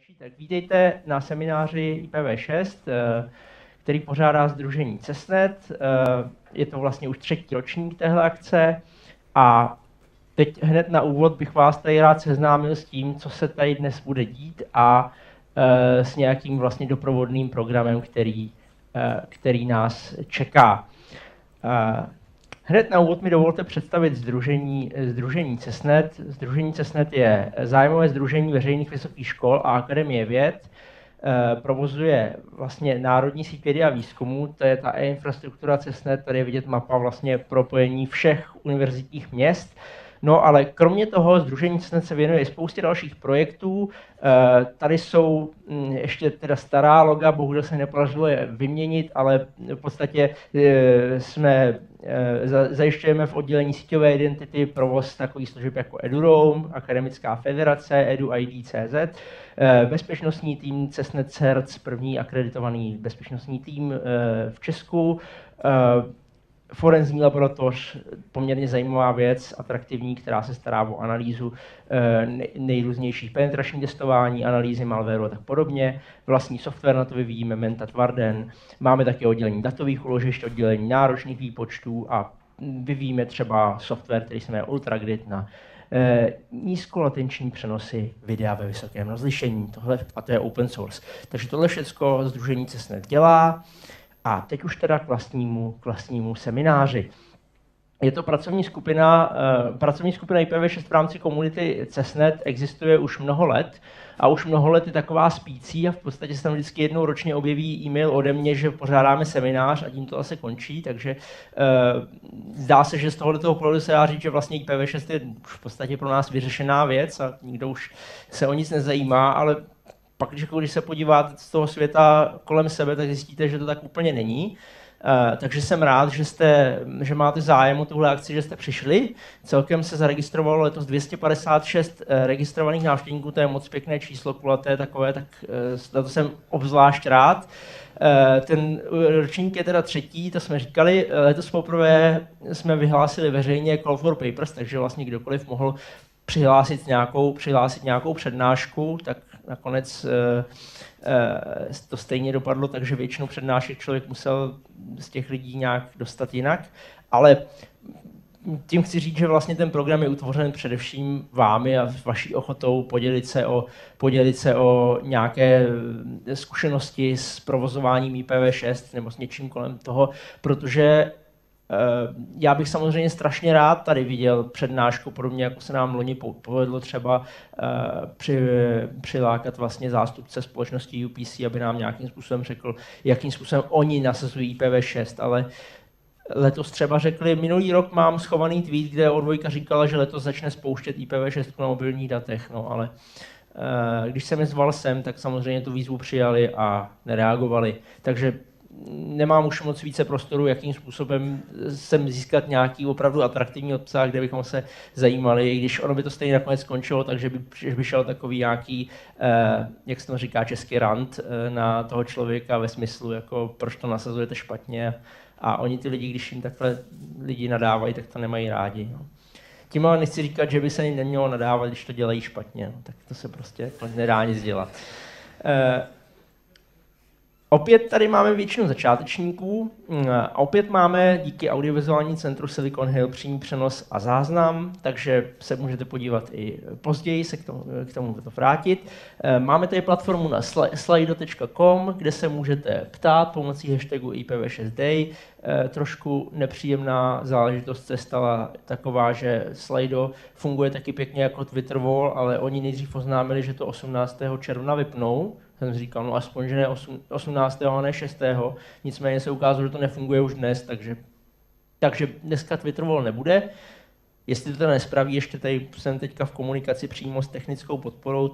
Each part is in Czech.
Tak vítejte na semináři IPv6, který pořádá sdružení CESNET. Je to vlastně už 3. ročník téhle akce a teď hned na úvod bych vás tady rád seznámil s tím, co se tady dnes bude dít a s nějakým vlastně doprovodným programem, který nás čeká. Hned na úvod mi dovolte představit sdružení CESNET. Sdružení CESNET je zájmové sdružení veřejných vysokých škol a akademie věd. Provozuje vlastně národní síť vědy a výzkumu, to je ta infrastruktura CESNET, tady je vidět mapa vlastně propojení všech univerzitních měst. No ale kromě toho sdružení CESNET se věnuje spoustě dalších projektů. Tady jsou ještě teda stará loga, bohužel se nepodařilo je vyměnit, ale v podstatě zajišťujeme v oddělení síťové identity provoz takových služeb jako EduRoam, Akademická federace, EduID.cz, bezpečnostní tým CESNET CERT, první akreditovaný bezpečnostní tým v Česku, forenzní laboratoř, poměrně zajímavá věc, atraktivní, která se stará o analýzu nejrůznějších penetračních testování, analýzy malwareu a tak podobně. Vlastní software na to vyvíjíme, Mentat Warden. Máme také oddělení datových úložišť, oddělení náročných výpočtů a vyvíjíme třeba software, který se jmenuje UltraGrid na nízkolatenční přenosy videa ve vysokém rozlišení. A to je open source. Takže tohle všechno sdružení CESNET dělá. A teď už teda k vlastnímu semináři. Je to pracovní skupina IPv6 v rámci komunity CESNET existuje už mnoho let a už mnoho let je taková spící a v podstatě se tam vždycky jednou ročně objeví e-mail ode mě, že pořádáme seminář a tím to asi končí, takže zdá se, že z tohoto pohledu se dá říct, že vlastně IPv6 je už v podstatě pro nás vyřešená věc a nikdo už se o nic nezajímá, ale pak, když se podíváte z toho světa kolem sebe, tak zjistíte, že to tak úplně není. Takže jsem rád, že máte zájem o tuhle akci, že jste přišli. Celkem se zaregistrovalo letos 256 registrovaných návštěvníků, to je moc pěkné číslo, kulaté takové, tak na to jsem obzvlášť rád. Ten ročník je teda 3., to jsme říkali, letos poprvé jsme vyhlásili veřejně Call for Papers, takže vlastně kdokoliv mohl přihlásit nějakou přednášku, tak nakonec to stejně dopadlo, takže většinu přednášek člověk musel z těch lidí nějak dostat jinak, ale tím chci říct, že vlastně ten program je utvořen především vámi a vaší ochotou podělit se o nějaké zkušenosti s provozováním IPv6 nebo s něčím kolem toho, protože já bych samozřejmě strašně rád tady viděl přednášku, podobně jako se nám loni povedlo třeba přilákat vlastně zástupce společnosti UPC, aby nám nějakým způsobem řekl, jakým způsobem oni nasazují IPv6, ale letos třeba řekli, minulý rok mám schovaný tweet, kde O2 říkala, že letos začne spouštět IPv6 na mobilních datech, no ale když jsem je zval sem, tak samozřejmě tu výzvu přijali a nereagovali, takže nemám už moc více prostoru, jakým způsobem sem získat nějaký opravdu atraktivní obsah, kde bychom se zajímali, i když ono by to stejně nakonec skončilo, takže by šel takový nějaký, jak se to říká, český rant na toho člověka ve smyslu, jako proč to nasazujete špatně a oni ty lidi, když jim takhle lidi nadávají, tak to nemají rádi. No. Tím ale nechci říkat, že by se jim nemělo nadávat, když to dělají špatně, no, tak to se prostě nedá nic dělat. Opět tady máme většinu začátečníků a opět máme díky Audiovizuální centru Silicon Hill přímý přenos a záznam, takže se můžete podívat i později, se k tomu to vrátit. Máme tady platformu na slido.com, kde se můžete ptát pomocí hashtagu IPv6day. Trošku nepříjemná záležitost se stala taková, že Slido funguje taky pěkně jako Twitter wall, ale oni nejdřív oznámili, že to 18. června vypnou. Jsem si říkal, no aspoň, že ne 18. a ne 6. Nicméně se ukázalo, že to nefunguje už dnes, takže dneska Twitter wall nebude. Jestli to nespraví, ještě tady jsem teďka v komunikaci přímo s technickou podporou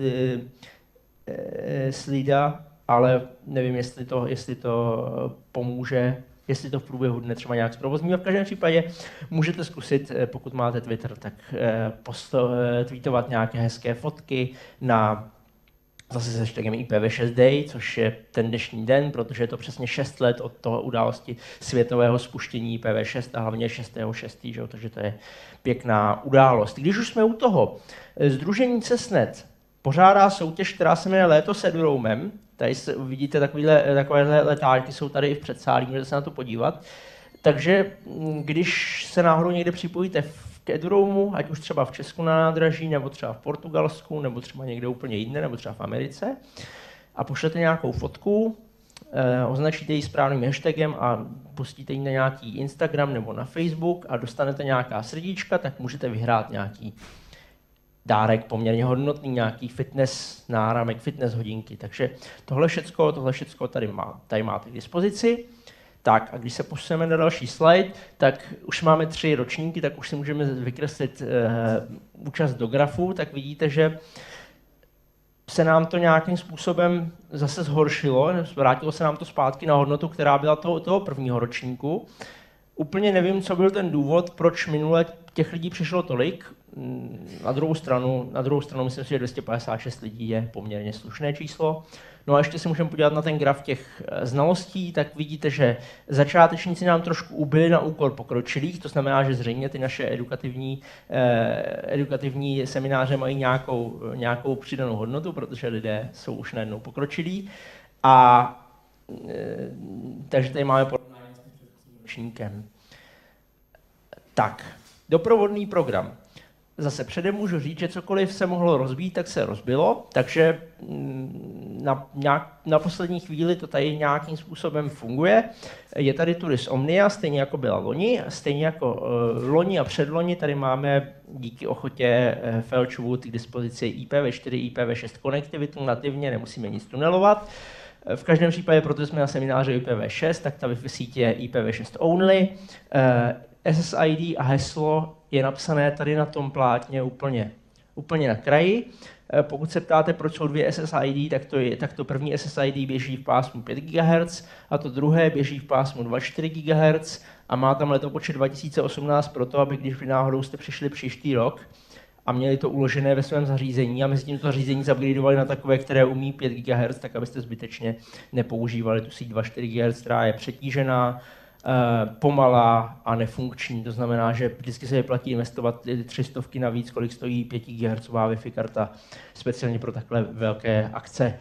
Slida, ale nevím, jestli to pomůže, jestli to v průběhu dne třeba nějak zprovozní. V každém případě můžete zkusit, pokud máte Twitter, tak tweetovat nějaké hezké fotky na zase s hashtagem IPv6day, což je ten dnešní den, protože je to přesně 6 let od toho události světového spuštění IPv6 a hlavně 6.6., že? Takže to je pěkná událost. Když už jsme u toho, sdružení CESNET pořádá soutěž, která se jmenuje Léto s Eduroamem. Tady vidíte takovéhle letáčky, jsou tady i v předsálí, můžete se na to podívat. Takže když se náhodou někde připojíte k Eduroamu, ať už třeba v Česku na nádraží, nebo třeba v Portugalsku, nebo třeba někde úplně jinde, nebo třeba v Americe, a pošlete nějakou fotku, označíte ji správným hashtagem a pustíte ji na nějaký Instagram nebo na Facebook a dostanete nějaká srdíčka, tak můžete vyhrát nějaký dárek poměrně hodnotný, nějaký fitness náramek, fitness hodinky. Takže tohle všecko tady máte k dispozici. Tak a když se posuneme na další slide, tak už máme 3 ročníky, tak už si můžeme vykreslit účast do grafu, tak vidíte, že se nám to nějakým způsobem zase zhoršilo, vrátilo se nám to zpátky na hodnotu, která byla toho prvního ročníku. Úplně nevím, co byl ten důvod, proč minule těch lidí přišlo tolik. Na druhou stranu myslím si, že 256 lidí je poměrně slušné číslo. No a ještě se můžeme podívat na ten graf těch znalostí, tak vidíte, že začátečníci nám trošku ubyli na úkor pokročilých, to znamená, že zřejmě ty naše edukativní semináře mají nějakou přidanou hodnotu, protože lidé jsou už najednou pokročilí. Takže tady máme porovnání s tím ročníkem. Tak, doprovodný program. Zase předem můžu říct, že cokoliv se mohlo rozbít, tak se rozbilo, takže na poslední chvíli to tady nějakým způsobem funguje. Je tady Turis Omnia, stejně jako byla loni, stejně jako loni a předloni tady máme díky ochotě Felchwood k dispozici IPv4, IPv6 konektivitu nativně, nemusíme nic tunelovat. V každém případě, protože jsme na semináři IPv6, tak ta Wi-Fi sítě je IPv6 only. SSID a heslo je napsané tady na tom plátně úplně na kraji. Pokud se ptáte, proč jsou 2 SSID, tak to první SSID běží v pásmu 5 GHz a to druhé běží v pásmu 2,4 GHz a má tam letopočet 2018 proto, aby když by náhodou jste přišli příští rok a měli to uložené ve svém zařízení a mezi tím to zařízení zupgradeovali na takové, které umí 5 GHz, tak abyste zbytečně nepoužívali tu síť 2,4 GHz, která je přetížená, pomalá a nefunkční. To znamená, že vždycky se vyplatí investovat 300 navíc, kolik stojí 5 GHz Wi-Fi karta, speciálně pro takhle velké akce.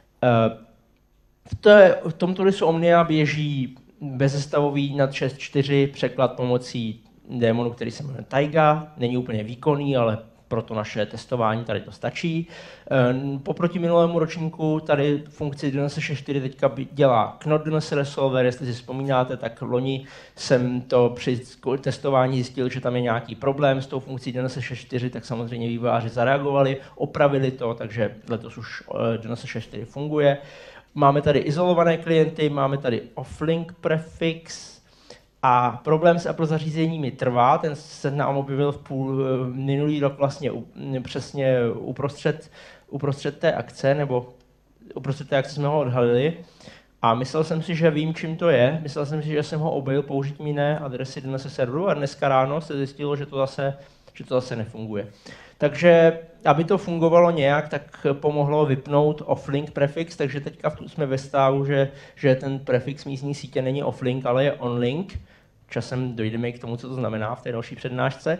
V tomto listu Omnia běží bezzestavový nad 6.4 překlad pomocí démonu, který se jmenuje Taiga. Není úplně výkonný, ale pro to naše testování tady to stačí. Poproti minulému ročníku tady funkci DNS 6.4 teďka dělá Knot DNS Resolver, jestli si vzpomínáte, tak loni jsem to při testování zjistil, že tam je nějaký problém s tou funkcí DNS 6.4, tak samozřejmě vývojáři zareagovali, opravili to, takže letos už DNS 6.4 funguje. Máme tady izolované klienty, máme tady offlink prefix, a problém s Apple zařízeními trvá, ten se nám objevil minulý rok vlastně přesně uprostřed té akce, nebo uprostřed té akce jsme ho odhalili a myslel jsem si, že vím, čím to je. Myslel jsem si, že jsem ho objevil použitím jiné adresy DNS serveru a dneska ráno se zjistilo, že to zase nefunguje. Takže, aby to fungovalo nějak, tak pomohlo vypnout offlink prefix, takže teďka jsme ve stavu, že ten prefix místní sítě není offlink, ale je onlink. Časem dojdeme i k tomu, co to znamená v té další přednášce.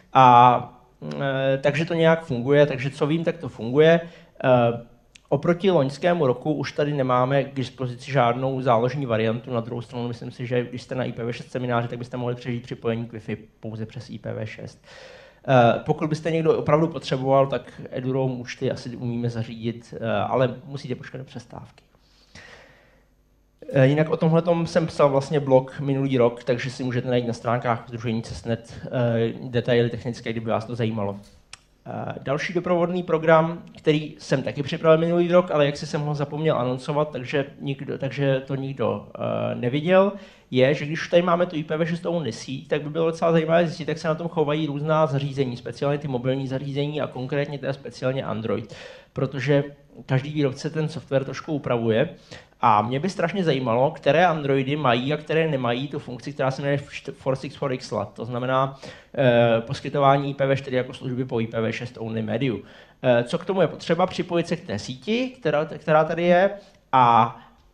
Takže to nějak funguje, takže co vím, tak to funguje. Oproti loňskému roku už tady nemáme k dispozici žádnou záložní variantu. Na druhou stranu myslím si, že když jste na IPv6 semináři, tak byste mohli přežít připojení k Wi-Fi pouze přes IPv6. Pokud byste někdo opravdu potřeboval, tak Eduroam účty asi umíme zařídit, ale musíte počkat do přestávky. Jinak o tomhletom jsem psal vlastně blog minulý rok, takže si můžete najít na stránkách Sdružení CESNET detaily technické, kdyby vás to zajímalo. Další doprovodný program, který jsem taky připravil minulý rok, ale jak jsem ho zapomněl anoncovat, takže to nikdo neviděl, je, že když už tady máme tu IPv6 only síť, tak by bylo docela zajímavé zjistit, jak se na tom chovají různá zařízení, speciálně ty mobilní zařízení a konkrétně teda speciálně Android, protože každý výrobce ten software trošku upravuje. A mě by strašně zajímalo, které Androidy mají a které nemají tu funkci, která se jmenuje 464xLAT, to znamená poskytování IPv4 jako služby po IPv6 only médiu. Co k tomu je potřeba? Připojit se k té síti, která tady je, a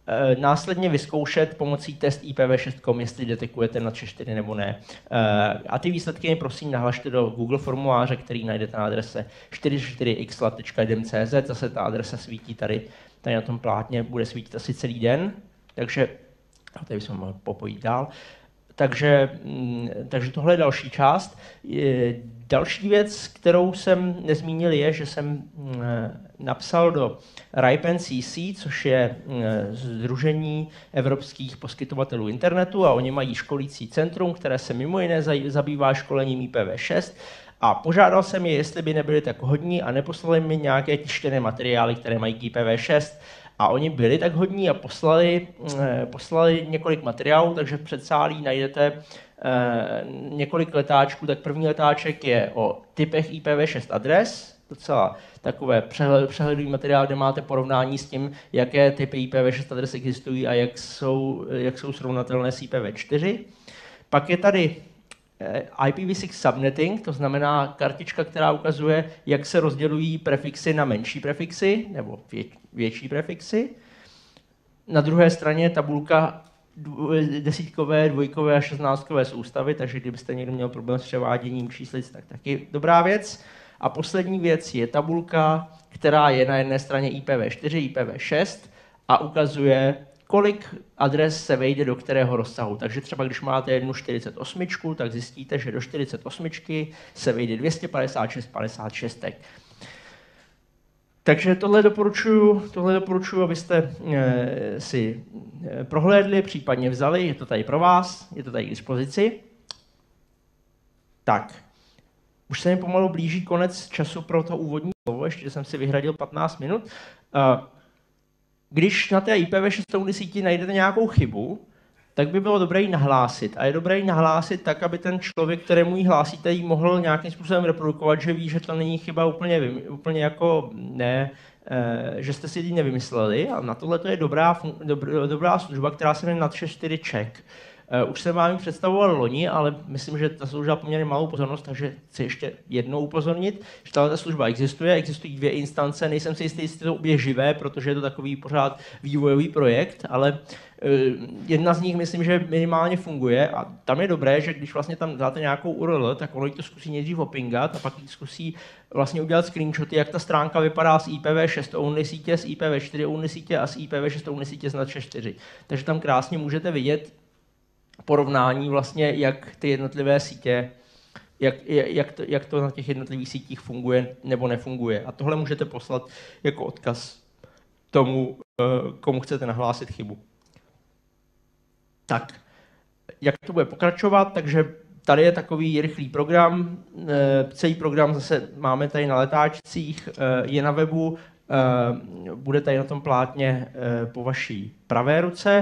následně vyzkoušet pomocí test IPv6.com, jestli detekujete na 4 nebo ne. A ty výsledky mi prosím nahlašte do Google formuláře, který najdete na adrese 44xlat.idem.cz. Zase ta adresa svítí tady na tom plátně, bude svítit asi celý den, takže tady bychom mohli popojit dál. Takže tohle je další část. Další věc, kterou jsem nezmínil, je, že jsem napsal do RIPE-NCC, což je Sdružení evropských poskytovatelů internetu, a oni mají školící centrum, které se mimo jiné zabývá školením IPv6. A požádal jsem je, jestli by nebyli tak hodní a neposlali mi nějaké tištěné materiály, které mají k IPv6. A oni byli tak hodní a poslali několik materiálů, takže v předsálí najdete několik letáčků. Tak první letáček je o typech IPv6 adres, docela takové přehledový materiál, kde máte porovnání s tím, jaké typy IPv6 adres existují a jak jsou srovnatelné s IPv4. Pak je tady IPv6 subnetting, to znamená kartička, která ukazuje, jak se rozdělují prefixy na menší prefixy nebo větší prefixy. Na druhé straně je tabulka desítkové, dvojkové a 16kové soustavy, takže kdybyste někdo měl problém s převáděním číslic, tak taky dobrá věc. A poslední věc je tabulka, která je na jedné straně IPv4, IPv6 a ukazuje, kolik adres se vejde do kterého rozsahu. Takže třeba když máte jednu 48, tak zjistíte, že do 48 se vejde 256 56. Takže tohle doporučuji, abyste si prohlédli, případně vzali, je to tady pro vás, je to tady k dispozici. Tak, už se mi pomalu blíží konec času pro to úvodní slovo, ještě jsem si vyhradil 15 minut. Když na té IPv6 síti najdete nějakou chybu, tak by bylo dobré ji nahlásit. A je dobré ji nahlásit tak, aby ten člověk, kterému ji hlásíte, ji mohl nějakým způsobem reprodukovat, že ví, že to není chyba úplně jako ne, že jste si ji nevymysleli. A na tohle to je dobrá služba, která se jmenuje NAT64 check. Už jsem vám ji představoval loni, ale myslím, že ta služba poměrně malou pozornost, takže chci ještě jednou upozornit, že tato služba existuje. Existují 2 instance, nejsem si jistý, jestli to obě živé, protože je to takový pořád vývojový projekt, ale jedna z nich myslím, že minimálně funguje a tam je dobré, že když vlastně tam dáte nějakou URL, tak ono to zkusí nejdřív opingat a pak zkusí vlastně udělat screenshoty, jak ta stránka vypadá z IPv6 only sítě, z IPv4 only sítě a z IPv6 only sítě z NAT64. Takže tam krásně můžete vidět porovnání vlastně, jak ty jednotlivé sítě, jak to na těch jednotlivých sítích funguje nebo nefunguje. A tohle můžete poslat jako odkaz tomu, komu chcete nahlásit chybu. Tak, jak to bude pokračovat, takže tady je takový rychlý program, celý program zase máme tady na letáčcích, je na webu, bude tady na tom plátně po vaší pravé ruce.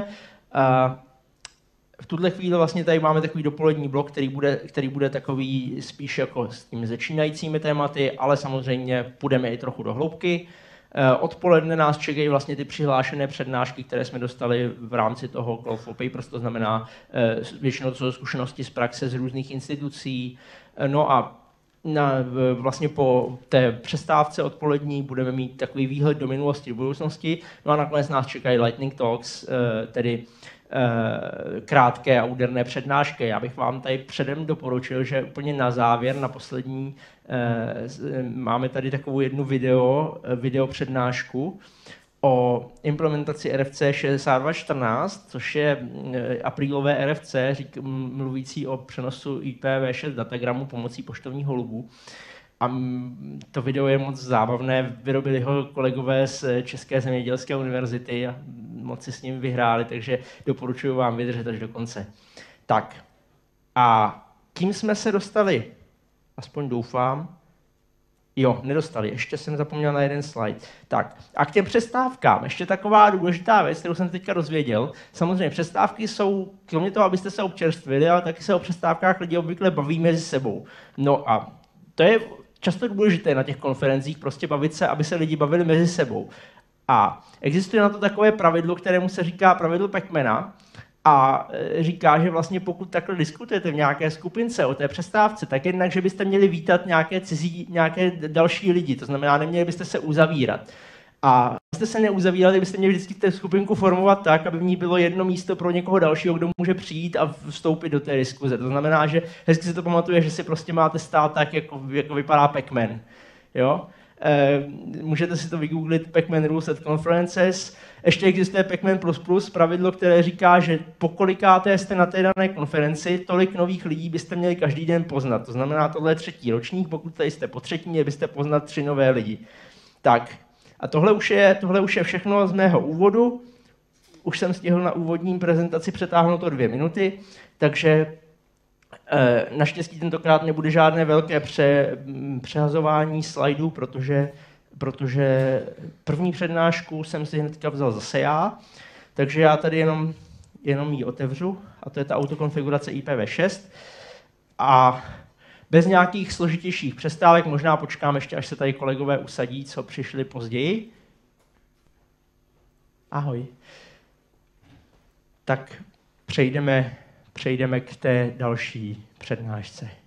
V tuhle chvíli vlastně tady máme takový dopolední blok, který bude takový spíš jako s těmi začínajícími tématy, ale samozřejmě půjdeme i trochu do hloubky. Odpoledne nás čekají vlastně ty přihlášené přednášky, které jsme dostali v rámci toho Call for Papers, to znamená většinou to jsou zkušenosti z praxe z různých institucí. No a vlastně po té přestávce odpolední budeme mít takový výhled do minulosti, do budoucnosti. No a nakonec nás čekají Lightning Talks, tedy krátké a úderné přednášky. Já bych vám tady předem doporučil, že úplně na závěr, na poslední, máme tady takovou jednu video přednášku o implementaci RFC 6214, což je aprílové RFC, mluvící o přenosu IPv6 datagramu pomocí poštovních holubů. A to video je moc zábavné, vyrobili ho kolegové z České zemědělské univerzity a moc si s ním vyhráli, takže doporučuji vám vydržet až do konce. Tak a tím jsme se dostali, aspoň doufám, jo, nedostali, ještě jsem zapomněl na jeden slide. Tak a k těm přestávkám, ještě taková důležitá věc, kterou jsem teďka dozvěděl. Samozřejmě přestávky jsou, kromě toho, abyste se občerstvili, ale taky se o přestávkách lidi obvykle baví mezi sebou. No a to je často důležité na těch konferencích, prostě bavit se, aby se lidi bavili mezi sebou. A existuje na to takové pravidlo, kterému se říká pravidlo Pacmana a říká, že vlastně pokud takhle diskutujete v nějaké skupince o té přestávce, tak jednak, že byste měli vítat nějaké další lidi, to znamená, neměli byste se uzavírat. A jste se neuzavírali, byste měli vždycky tu skupinku formovat tak, aby v ní bylo jedno místo pro někoho dalšího, kdo může přijít a vstoupit do té diskuze. To znamená, že hezky se to pamatuje, že si prostě máte stát tak, jako vypadá Pac-Man. Jo? Můžete si to vygooglit, Pac-Man Rules at Conferences. Ještě existuje Pac-Man++, pravidlo, které říká, že pokolikáté jste na té dané konferenci, tolik nových lidí byste měli každý den poznat. To znamená, tohle je 3. ročník, pokud tady jste po 3., měli byste poznat 3 nové lidi. Tak, a tohle už je všechno z mého úvodu. Už jsem stihl na úvodní prezentaci přetáhnout to 2 minuty, takže naštěstí tentokrát nebude žádné velké přehazování slajdů, protože první přednášku jsem si hnedka vzal zase já, takže já tady jenom ji otevřu, a to je ta autokonfigurace IPv6. A bez nějakých složitějších přestávek, možná počkám ještě, až se tady kolegové usadí, co přišli později. Ahoj. Tak přejdeme k té další přednášce.